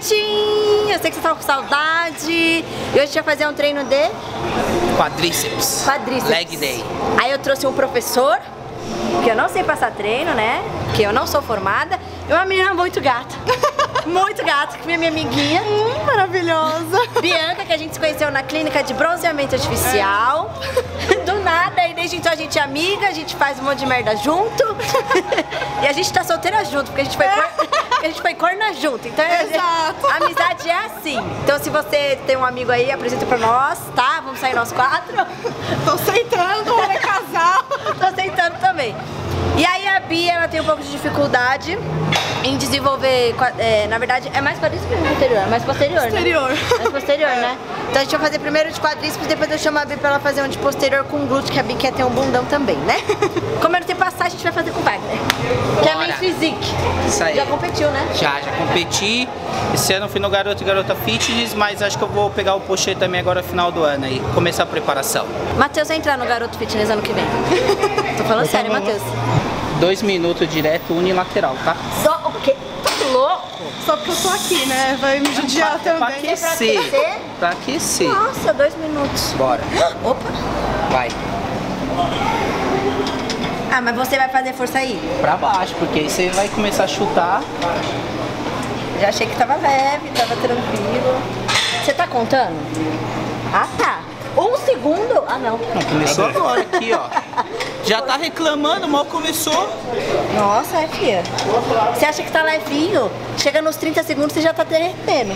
Eu sei que vocês estão com saudade. E hoje a gente vai fazer um treino de... Quadríceps. Leg day. Aí eu trouxe um professor, que eu não sei passar treino, né? Que eu não sou formada. E uma menina muito gata. Muito gata, que foi minha amiguinha. Maravilhosa. Bianca, que a gente se conheceu na clínica de bronzeamento artificial. Do nada, e desde então a gente é amiga, a gente faz um monte de merda junto. E a gente tá solteira junto, porque a gente foi corna junto. Então a amizade é assim. Então se você tem um amigo aí, apresenta pra nós, tá? Vamos sair nós 4. Tô aceitando, é casal. Tô aceitando também. E aí a Bia, ela tem um pouco de dificuldade em desenvolver, na verdade, é mais quadríceps ou posterior? Mais posterior, posterior, né? Mais posterior, né? Então a gente vai fazer primeiro de quadríceps, depois eu chamo a Bia pra ela fazer um de posterior com glúteo, que a Bia quer ter um bundão também, né? Como eu não tenho passar, a gente vai fazer com o Wagner, que é a Men's Physique. Isso aí. Já competiu, né? Já competi. Esse ano fui no Garoto e Garota Fitness, mas acho que eu vou pegar o pochê também agora no final do ano aí, começar a preparação. Matheus vai entrar no Garoto Fitness ano que vem. Tô falando sério, Matheus. 2 minutos direto, unilateral, tá? Só o quê? Tá louco? Só porque eu tô aqui, né? Vai me judiar também. Pra aquecer. Pra aquecer. Nossa, 2 minutos. Bora. Opa. Vai. Ah, mas você vai fazer força aí? Pra baixo, porque aí você vai começar a chutar. Já achei que tava leve, tava tranquilo. Você tá contando? Ah, tá. 1 segundo? Ah, não. Não, começou agora aqui, ó. Já tá reclamando, mal começou. Nossa, é filha. Você acha que tá levinho? Chega nos 30 segundos você já tá derretendo.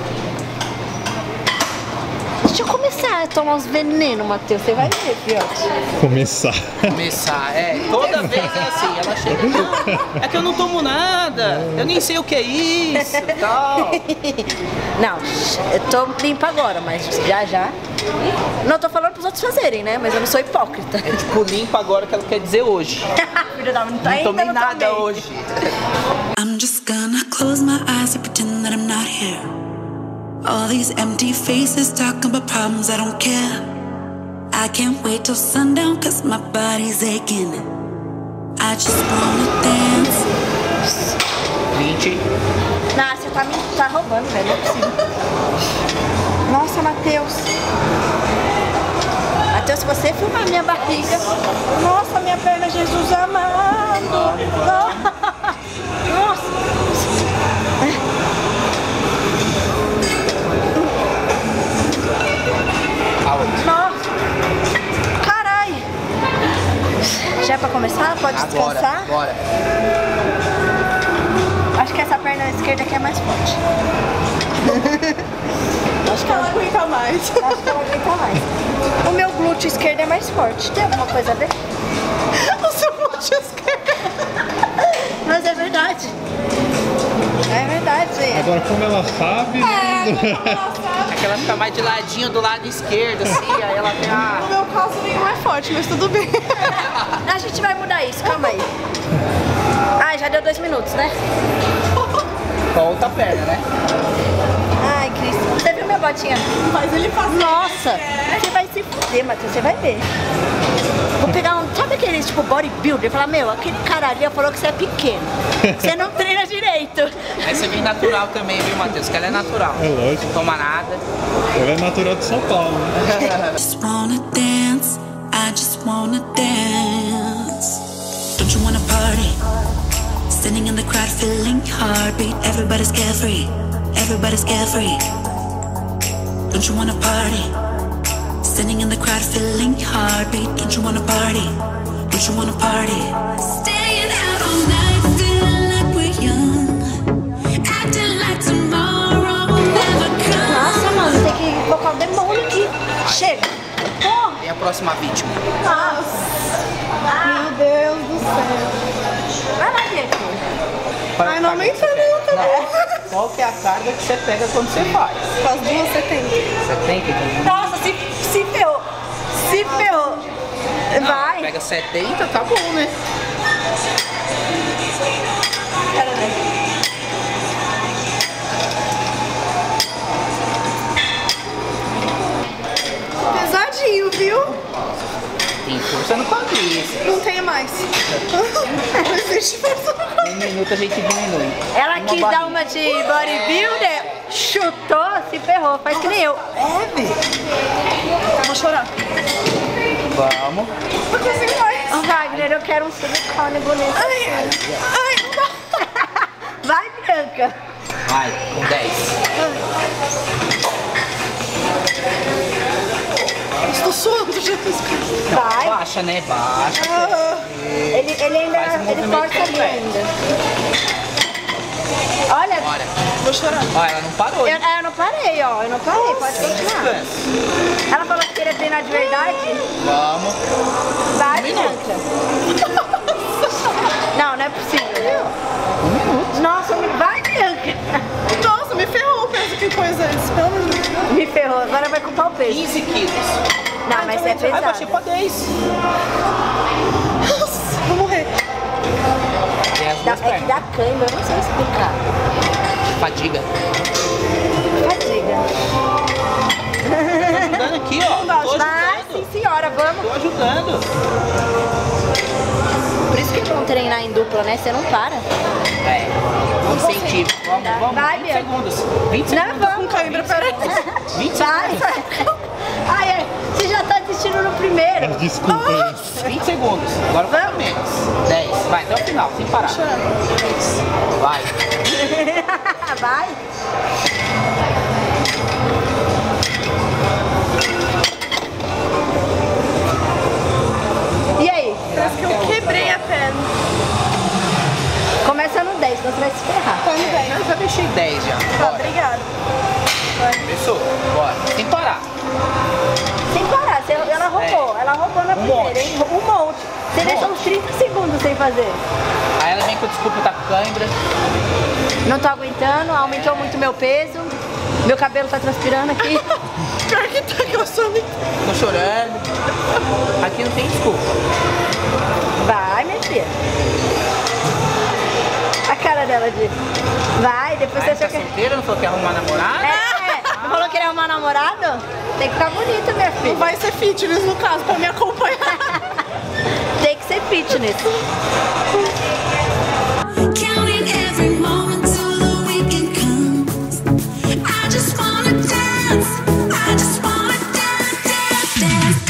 Deixa eu começar a tomar uns venenos, Matheus. Você vai ver, fiote. Começar, toda vez é assim, ela chega, não, é que eu não tomo nada, eu nem sei o que é isso e tal. Não, eu tô limpa agora, mas já. Não tô falando pros outros fazerem, né? Mas eu não sou hipócrita. É tipo limpa agora que ela quer dizer hoje. Filho da mãe, Não tomei nada hoje. I'm just gonna close my eyes and pretend that I'm not here. All these empty faces talking about problems, I don't care. I can't wait till sundown cause my body's aching. I just wanna dance. 20. Não, você tá roubando, velho, não é possível. Nossa, Matheus. Matheus, se você filmar minha barriga. Nossa, minha perna, Jesus amado. Nossa. Nossa. Carai. Já é pra começar? Pode descansar? Bora. Acho que essa perna esquerda aqui é mais forte. Acho que ela aguenta mais. Acho que ela aguenta mais. O meu glúteo esquerdo é mais forte. Tem alguma coisa a ver? O seu glúteo esquerdo. Mas é verdade. É verdade. agora como ela sabe, É que ela fica mais de ladinho do lado esquerdo, assim, aí ela tem a... No meu caso nenhum é forte, mas tudo bem. A gente vai mudar isso, calma aí. Ai, já deu 2 minutos, né? Com a outra perna, né? Ai, Cristo. Você viu minha botinha? Mas ele faz. Nossa, você vai se fuder, Matheus, você vai ver. Vou pegar um, sabe aqueles tipo bodybuilder? Falar, meu, aquele cara ali falou que você é pequeno. Você não treina direito. Essa é bem natural também, viu, Matheus? Que ela é natural. É lógico. Não toma nada. Ela é natural de São Paulo, né? Just wanna dance, I just wanna dance. Don't you wanna party? Standing in the crowd, feeling heartbeat. Everybody's carefree, everybody's carefree. Don't you wanna party? Standing in the crowd, feeling heartbeat. Don't you wanna party? Don't you wanna party? Staying out all night, feeling like we're young. Acting like tomorrow will never come. Nossa, mano, tem que colocar o demônio aqui. Chega. Porra. E a próxima vítima? Meu Deus do céu. Vai lá, Diego. Ai, não aumenta não, tá bom. Qual que é a carga que você pega quando você faz? Faz 2 você tem. Você tem que... Nossa, se ferrou. Se ferrou. Vai. Pega 70, tá bom, né? Quero ver. Pesadinho, viu? Tem força no quadríceps. Não tem mais. Não existe força no quadríceps. 1 minuto a gente diminui. Ela quis dar uma de bodybuilder, Chutou, se ferrou, faz que nem eu. Eu vou chorar. Vamos. Não consigo mais. Ô Wagner, eu quero um silicone bonito. Ai, não dá. Vai, Bianca. Vai, com 10. Estou suando, Jesus Cristo. Vai. Baixa, né? Baixa. Ele ainda, Faz um ele movimento força ali completo. ainda. Olha, Bora. Vou chorar. Ó, ela não parou. eu não parei, ó. Eu não parei, pode continuar. Descansa. Ela falou que queria treinar de verdade. Vamos. Vai, minuto. Bianca. Não, não é possível. 1 minuto. Nossa, vai, Bianca. Nossa, me ferrou o peso que coisa é esse. Pelo amor de Deus. Me ferrou, agora vai culpar o peso. 15 quilos. Não, mas é Ai, pesado. baixei pra 10. Nossa, vou morrer. Tem as Dá, duas é que pernas. dá cãibra, eu não sei explicar. Fadiga. Fadiga. Tô ajudando aqui, ó. Tô Vai, sim ajudando. senhora, vamos. Tô ajudando. Por isso que é bom treinar em dupla, né? Você não para. É. Incentivo. Vamos. Vai, 20 Bianca. segundos. 20 Não, segundos. vamos. Cãibra, peraí. 20 Vai. segundos. Ai, é, você já tá desistindo no primeiro. Desculpa aí. 20 segundos. Agora vai menos. 10. Vai, até o final, sem parar. 10. Vai. Vai. E aí? Parece que eu quebrei a perna. Começa no 10, senão você vai se ferrar. Tá no 10. Eu já deixei 10 já. Tá, Bora. obrigada. Começou. Bora. Sem parar. Sem parar, ela roubou. Ela roubou na primeira, monte. hein? Um monte. Você deixou uns 30 segundos sem fazer. Aí ela vem com desculpa, tá com cãibra. Não tô aguentando, aumentou muito meu peso. Meu cabelo tá transpirando aqui. Pior que tá, que eu sou muito... Tô chorando. Aqui não tem desculpa. Vai, minha filha. A cara dela de... Vai, depois Aí você tá achou que... solteira, não falou que ia arrumar namorada? Não falou que ele é um namorado? Tem que ficar bonito, minha Não filha. vai ser fitness no caso, pra me acompanhar. Tem que ser fitness. Counting every moment till the weekend comes. I just wanna dance. I just wanna dance, dance, dance,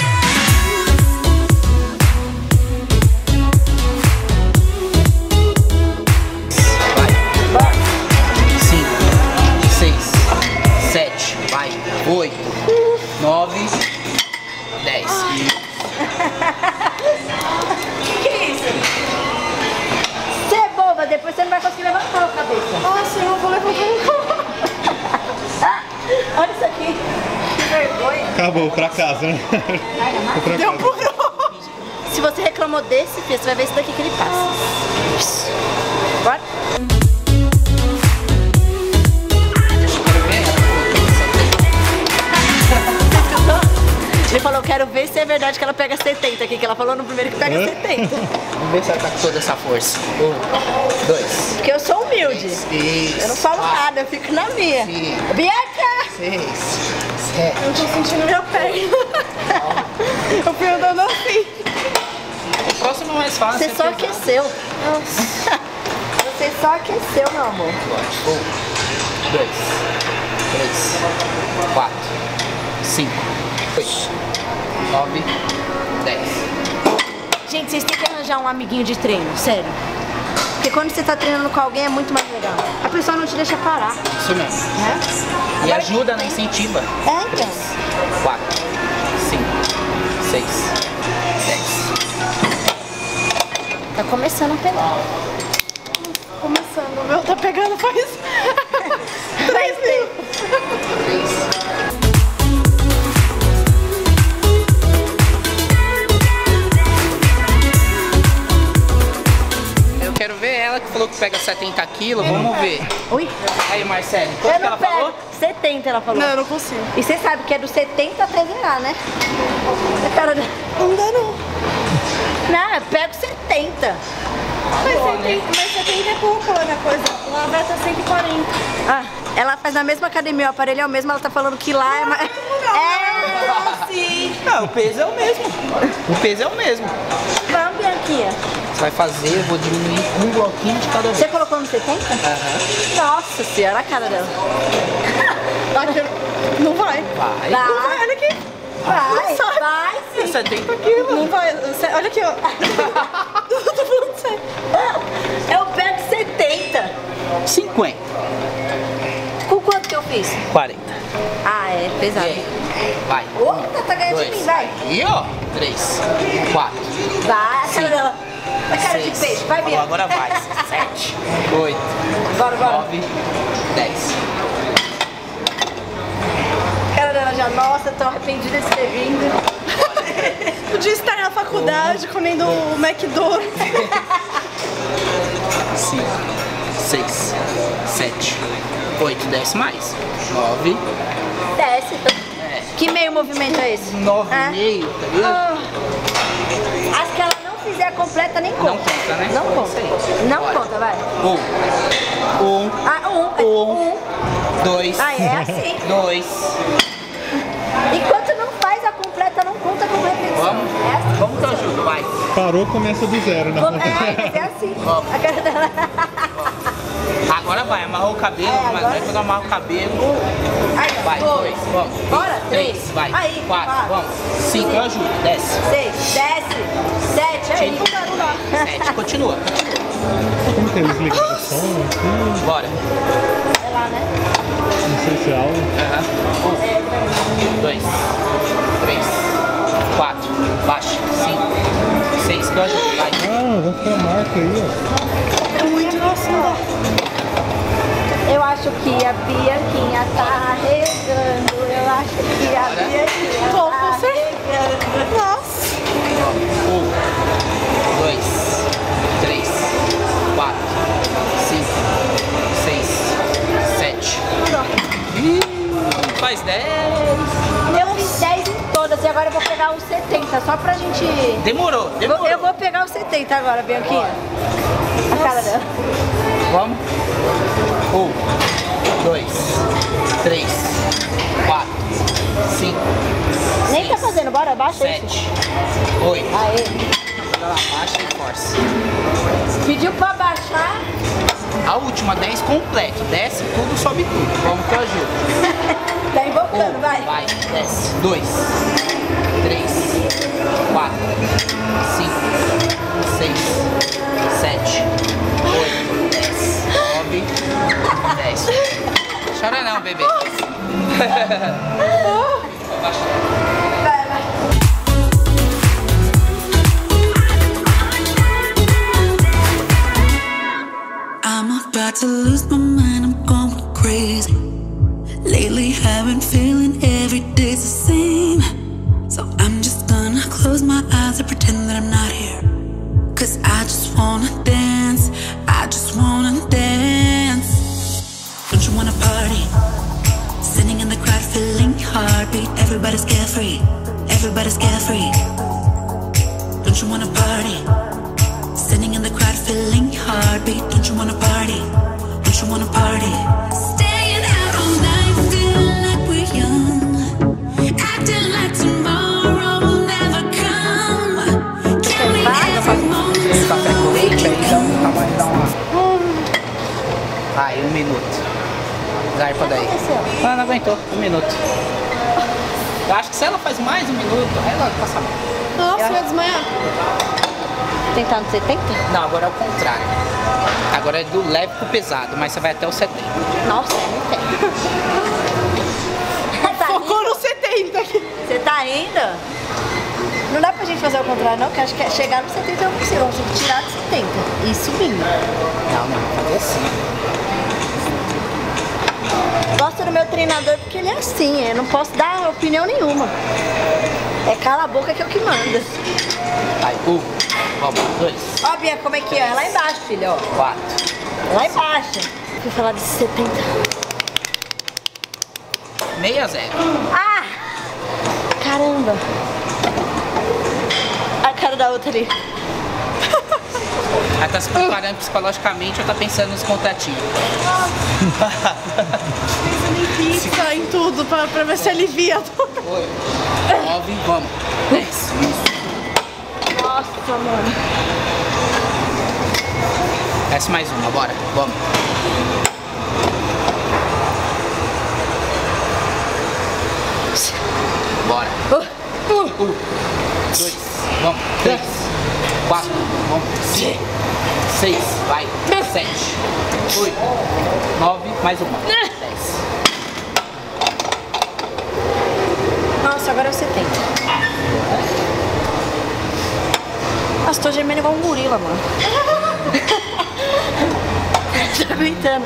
Vai. 5, 6, 7, vai. 8, 9, 10. Você é boba, depois você não vai conseguir levantar a cabeça. Nossa, eu não vou levantar nunca. Olha isso aqui. Que vergonha. Acabou, pra casa, né? Vou pra Deu casa. por Se você reclamou desse, filho, você vai ver isso daqui que ele passa. Bora. Ele falou, quero ver se é verdade que ela pega 70 aqui, que ela falou no primeiro que pega Hã? 70. Vamos ver se ela tá com toda essa força. 1, 2, Porque eu sou humilde. 6, Eu não falo nada, eu fico na minha. Sim. Bianca! 6, 7. Eu tô sentindo minha perna. Eu fui andando assim. O próximo é mais fácil. Você só aqueceu. Você só aqueceu, meu amor. 1, 2, 3, 4, 5, 8, 9, 10. Gente, vocês têm que arranjar um amiguinho de treino, sério. Porque quando você tá treinando com alguém é muito mais legal. A pessoa não te deixa parar, Isso mesmo. né? E ajuda, né? Incentiva. É, então. 4, 5, 6, 10. Tá começando a pegar. Começando, o meu tá pegando faz 3 minutos. 3. Eu quero ver ela que falou que pega 70 quilos. Vamos ver. Ui, Aí, Marcelo, quanto eu que ela não pego. falou? 70 ela falou. Não, eu não consigo. E você sabe que é do 70 até zerar, né? A cara dela. Não dá não. Não, eu pego 70. Mas 70 é pouco na coisa. Lá vai estar 140. Ah, ela faz na mesma academia, o aparelho é o mesmo, ela tá falando que lá é mais... É, Sim. Não, o peso é o mesmo. O peso é o mesmo. vamos, Bianquinha. Você vai fazer, eu vou diminuir um bloquinho de cada vez. Você colocou no 70? Aham. Nossa senhora, a cara dela. Aqui, não vai. Vai. Vai. Não vai, olha aqui. Vai, Sai. vai sim. 70 quilos. Não vai. Olha aqui, ó. Tô falando sério. Eu pego 70. 50. Com quanto que eu fiz? 40. Ah, é E pesado. aí? Vai. Opa, tá ganhando de 2. mim, vai. E ó. 3. 4. Vai, cara. A cara de 6. peixe, vai, Bia. Agora vai. 7. 8. Bora, bora. 9. 10. Cara dela já, nossa, tô arrependida de ter vindo. Podia estar na faculdade comendo o McDonald's. 5, 6, 7, 8, 10 mais. 9, Desce. Que meio movimento é esse? 9 É? e meio, tá vendo? Ah. Acho que ela não fizer completa, nem conta. Não conta, né? Não conta. Isso aí. Não Bora. conta, vai. 1, Ah, um. 2, Ah, é assim. 2. Enquanto não faz a completa, não conta como repetição. Vamos? É assim. Vamos que eu ajudo, vai. Parou, começa do zero, né? É assim. Vamos. A cara dela. Agora vai, amarrou o cabelo, mas agora- vai quando amarra o cabelo. Aí, Vai, 2, vamos. Bora, 3, 3. vai. Aí, 4, vamos. 5, eu ajudo, desce. 6, desce. 7, aí. Não dá, não dá. 7, continua. Como que é desligar o som aqui? Bora. É lá, né? Não sei se é algo. 1, 2, 3, 4, baixa, 5, 6, que eu ajudo, vai. Ah, vai ficar a marca aí, ó. É muito, nossa, não dá. Eu acho que a Bianquinha tá regando. Eu acho que a Bora. Bianquinha Tô tá com certeza. regando. Nossa. 1, 2, 3, 4, 5, 6, 7. Faz 10. Eu fiz 10 em todas e agora eu vou pegar os 70, só pra gente... Demorou, demorou. Eu vou pegar os 70 agora, Bianquinha. A cara dela. Vamos? 1, 2, 3, 4, 5, Nem tá fazendo, bora, baixa isso. 7, 8. Aê. Ela baixa e força. Pediu pra baixar. A última 10 completo. Desce tudo, sobe tudo. Vamos que eu ajudo. Tá invocando, vai. Vai, desce. 2, 3, 4, 5, 6, 7, 8, 10, 9, 10. Chora não, bebê. Vai, vai. I'm about to lose my mind, I'm going crazy. Lately I've been feeling every day's the same. So I'm just gonna close my eyes and pretend that I'm not here. Cause I just wanna dance, I just wanna dance. Don't you wanna party? Sitting in the crowd feeling heartbeat. Everybody's carefree, everybody's carefree. Don't you wanna party? Sitting in the crowd feeling heartbeat. Don't you wanna party? Don't you wanna party? Staying out all night, feeling like we're young, acting like tomorrow will never come. Counting every moment. Café com leite, aí dá uma. Vai, 1 minuto. Zarpa daí. Ah, não aguentou. 1 minuto. Eu acho que se ela faz mais 1 minuto, aí ela passa mal. Nossa, vai desmaiar. Tentar no 70? Não, agora é o contrário. Agora é do leve pro pesado, mas você vai até o 70. Nossa, não tem. Tá Focou indo? no 70 aqui. Você tá indo? Não dá pra gente fazer o contrário, não, porque acho que chegar no 70 é impossível. Vamos ter que tirar do 70 e subindo. Não, não, fazer assim. Gosto do meu treinador porque ele é assim, eu não posso dar opinião nenhuma. É cala a boca que é o que manda. Vai, 1, vamos, 2, Ó, Bia, como é que é? É lá embaixo, filho, ó. 4. É lá embaixo. Fui falar de 70. 6-0. Ah! Caramba! A cara da outra ali. Ela tá se preparando psicologicamente ou tá pensando nos contatinhos? Pensando em pizza, em tudo, pra ver se alivia. 8, 9, vamos. 10. Nossa, mano. Desce mais uma, bora. Vamos. Bora. 1, 2, vamos. 3, 4, vamos. 5, 6, vai. 7, 8, 9, mais uma. 10. Nossa, agora é o 70. Nossa, tô gemendo igual um gorila, mano. Tô aguentando.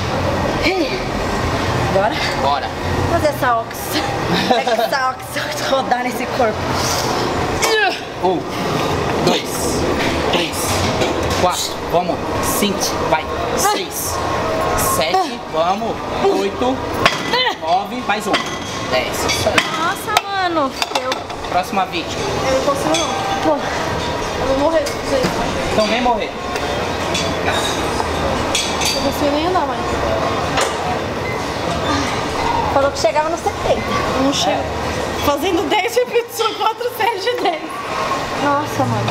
Bora? Bora. Vou fazer essa ox. Essa ox rodar nesse corpo. 1, 2, 3, 4, vamos. 5, vai. 6, 7, vamos. 8, 9, mais um. 10. Isso aí. Nossa, mano. Próxima vídeo. Eu não consigo não. Pô, Eu vou morrer com vocês. Então vem morrer. Eu não consigo nem andar mais. falou que chegava nos 70. Não chega. Fazendo 10 repetições, 4 séries de 10. Nossa, mano.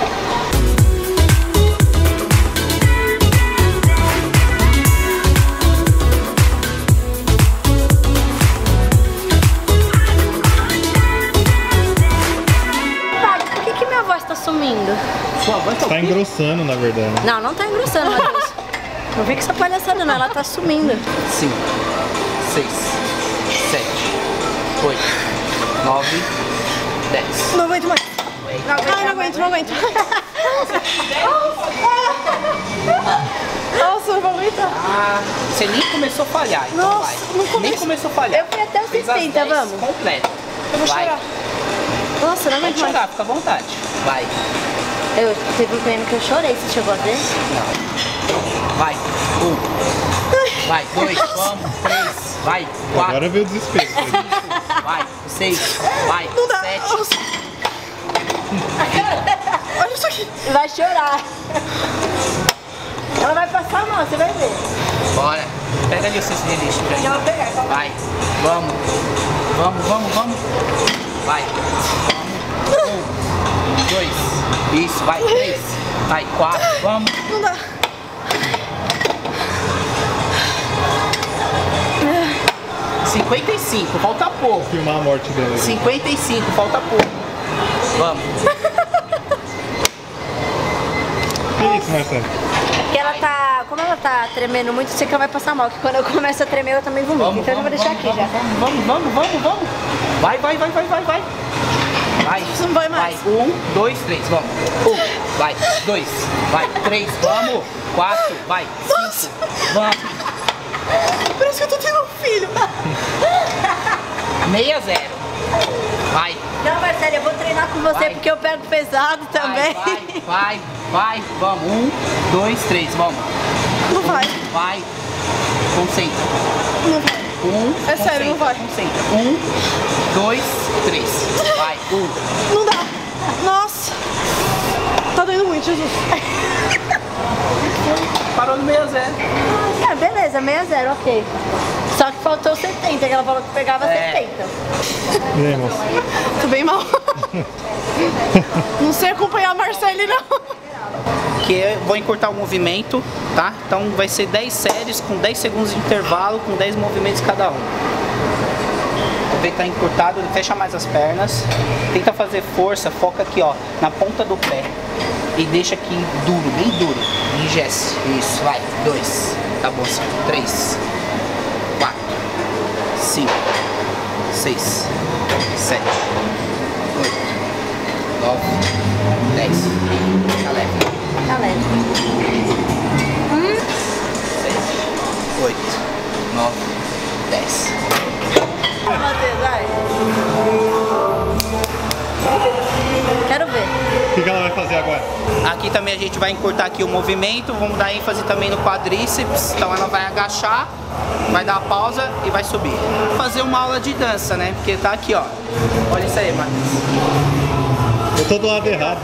Sumindo. Sua voz tá engrossando, na verdade. Não, não tá engrossando, Matheus. Não vem com essa palhaçada não, ela tá sumindo. 5, 6, 7, 8, 9, 10. Não aguento mais. Ai, não aguento, não aguento. Nossa, eu vou aguentar. Ah, você nem começou a falhar, então Nossa, vai. não começo. Nem começou a falhar. Eu fui até os Fez as 70, 10 vamos. completo. Eu vou Vai. chorar. Nossa, não Pode aguento mais. chorar, fica à vontade. Vai. Eu teve um treino que eu chorei, você chegou a ver? Não. Vai. 1. Vai. 2. Vamos. 3. Vai. 4. Agora veio o desespero. Vai. 6. Vai. Não dá. 7. Nossa. Olha isso aqui. Vai chorar. Ela vai passar mal, você vai ver. Bora. Pega ali o senso de lixo pra Já vou mim. pegar, calma. Vai. Vamos. Vamos, vamos, vamos. Vai. 1, 2. Isso. Vai. 3. Vai. 4. Vamos. Não dá. 55. Falta pouco. Filmar a morte dela. 55. Falta pouco. Vamos. Que isso, Marcelo? Porque ela tá, como ela tá tremendo muito, sei que ela vai passar mal. Que quando eu começo a tremer, eu também vomito. Vamos, Então eu já vou deixar aqui já. Vamos, vamos, vamos, vamos. Vai, vai, vai, vai, vai, vai. Vai. Não vai mais. Vai. 1, 2, 3, vamos. 1, vai. 2, vai. 3, vamos. 4, vai. 5, vamos. Parece que eu tô tendo um filho. 6-0. Vai. Não, Marcelo, eu vou treinar com você Vai. porque eu pego pesado também. Vai, vai, vai. Vamos. 1, 2, 3, vamos. Não vai. Vai. Concentra. Não vai. 1, É sério, não vai. Concentra. 1, 2, 3. Vai. 1. Não dá. Nossa. Tá doendo muito, Jesus. Parou no 6-0. Ah, beleza, 6-0, ok. Só que faltou 70, que ela falou que pegava 70. E aí, moça? Tô bem mal. Não sei acompanhar a Marcele, não. Que eu vou encurtar o movimento, tá? Então vai ser 10 séries com 10 segundos de intervalo, com 10 movimentos cada um. Vou ver que tá encurtado, fecha mais as pernas. Tenta fazer força, foca aqui, ó, na ponta do pé. E deixa aqui duro, bem duro. Enrijece. Isso, vai. 2. Tá bom, 3. 4. 5. 6. 7. 8. 9. 10. Tá leve. Tá leve. 6, 8, 9, 10. Matheus, vai. Quero ver. O que ela vai fazer agora? Aqui também a gente vai encurtar aqui o movimento, vamos dar ênfase também no quadríceps, então ela vai agachar, vai dar uma pausa e vai subir. Fazer uma aula de dança, né? Porque tá aqui, ó. Olha isso aí, Matheus. Eu tô do lado errado.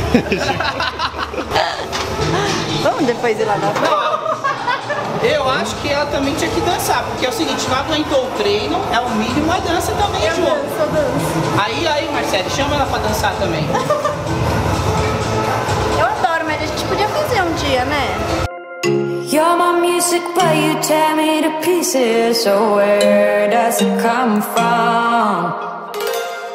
Vamos depois ir lá na Eu acho que ela também tinha que dançar, porque é o seguinte, não aguentou o treino, é o mínimo a dança também, João. Aí, Marcelo, chama ela pra dançar também. Eu adoro, mas a gente podia fazer um dia, né? You're my music, but you tear me to pieces. So where does it come from?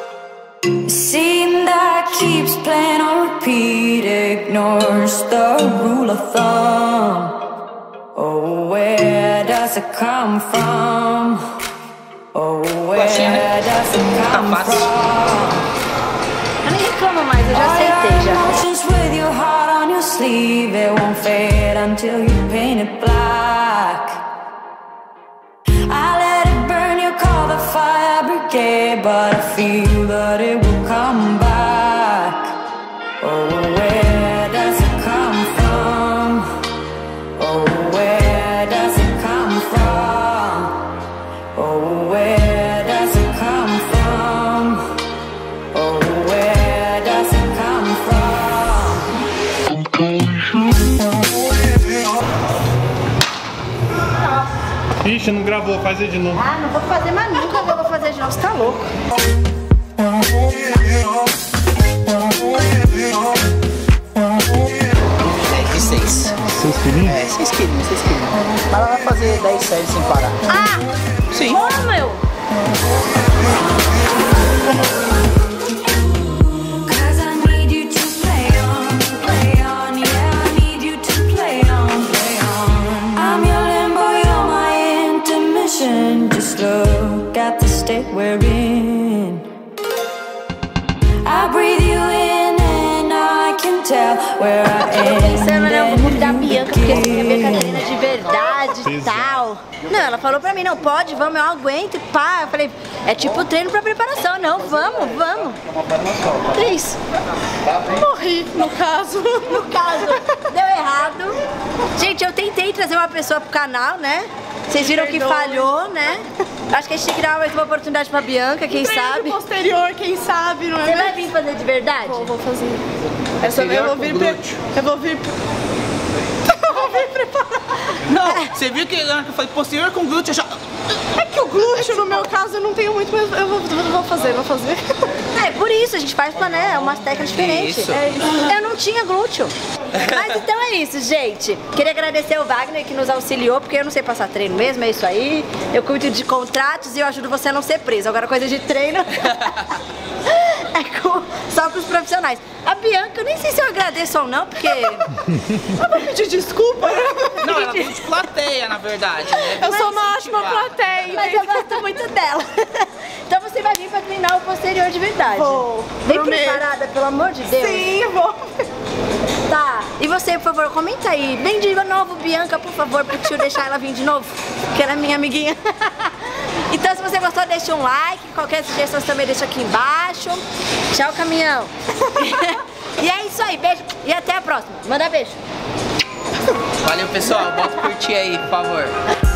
keeps playing on repeat, ignores the rule of thumb. Oh, where does it come from? Oh, where does it come from? Eu nem reclamo mais, eu já aceitei já. Emotions with your heart on your sleeve, it won't fade until you paint it black. I let it burn, you call the fire brigade, but I feel that it will come back. Oh, where does it come from? Oh, where does it come from? Oh, where does it come from? Oh, where does it come from? Ixi, não gravou, faz aí de novo. Ah, não vou fazer mais nunca, eu vou fazer de novo, você tá louco. De 6. 6 quilinhos? É, 6 quilinhos, 6 quilinhos. Mas ela vai fazer 10 séries sem parar. Ah! Sim. Ô, meu! Just look at the state we're in. I breathe you in and I can tell where I am. Eu tô pensando, né? Eu vou convidar a Bianca, porque assim, a minha Catarina é de verdade e tal. Não, ela falou pra mim, não pode, vamos, eu aguento, pá. Eu falei, é tipo treino pra preparação. Não, vamos. Que isso? Morri, no caso. No caso, deu errado. Gente, eu tentei trazer uma pessoa pro canal, né? Vocês viram que falhou, né? Acho que a gente tem que dar mais uma oportunidade pra Bianca, quem sabe. Posterior, quem sabe, não é? Você vai vir fazer de verdade? Vou fazer. Eu vou vir preparar. Não, você viu que eu falei posterior com glúteo já. É que o glúteo, no meu caso, eu não tenho muito, mas eu vou fazer. É, por isso, a gente faz né, umas técnicas diferentes. Isso. É isso. Eu não tinha glúteo. Mas então é isso, gente. Queria agradecer ao Wagner que nos auxiliou, porque eu não sei passar treino mesmo, é isso aí. Eu cuido de contratos e eu ajudo você a não ser preso. Agora, coisa de treino é só com os profissionais. A Bianca, eu nem sei se eu agradeço ou não, porque... Eu vou pedir desculpa. Não, ela tem de plateia, na verdade, né? Eu sou uma ótima plateia. Mas eu gosto muito dela. Então você vai vir pra treinar o posterior de verdade. Vou. Vem Prometo. preparada, pelo amor de Deus. Sim, vou. Tá. E você, por favor, comenta aí. Vem de novo, Bianca, por favor, pro tio deixar ela vir de novo. Que ela é minha amiguinha. Então, se você gostou, deixa um like. Qualquer sugestão também deixa aqui embaixo. Tchau, caminhão. E é isso aí. Beijo. E até a próxima. Manda beijo. Valeu, pessoal. Bota curtir aí, por favor.